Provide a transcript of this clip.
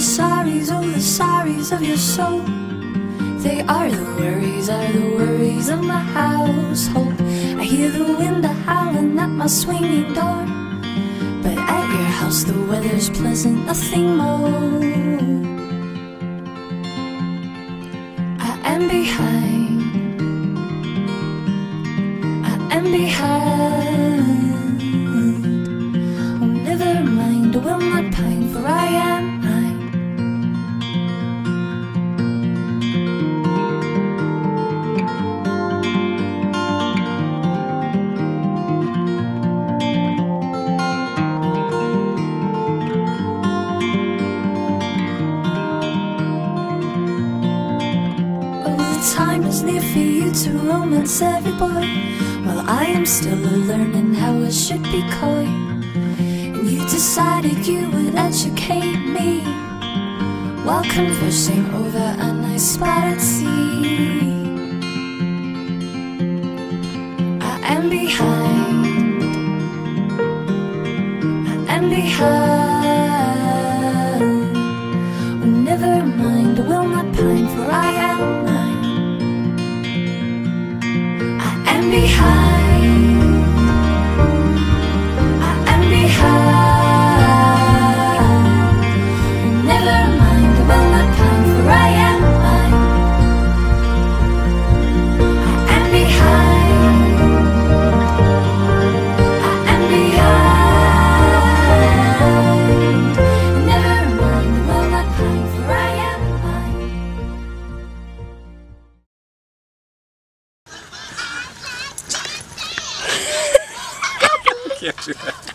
the sorries of your soul. They are the worries of my household. I hear the wind howling at my swinging door, but at your house the weather's pleasant, nothing more. I am behind, oh never mind, I will not pine, for I am mine. Time is near for you to romance every boy, while I am still learning how I should be coy. And you decided you would educate me while conversing over a nice spot at sea. I am behind, oh never mind, I will not pine, for I am mine. Can't do that.